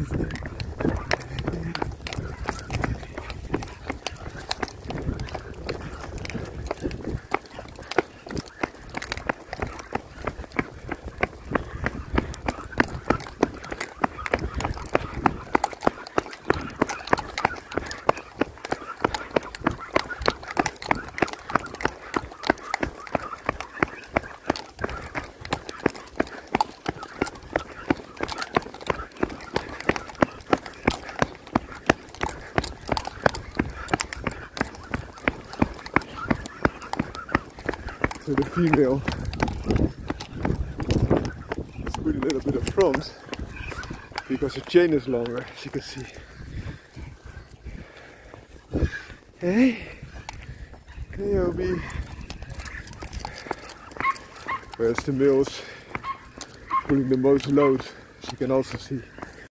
So the female is putting a little bit of front because the chain is longer, as you can see. Hey, hey Obi. Whereas the male is pulling the most load, as you can also see.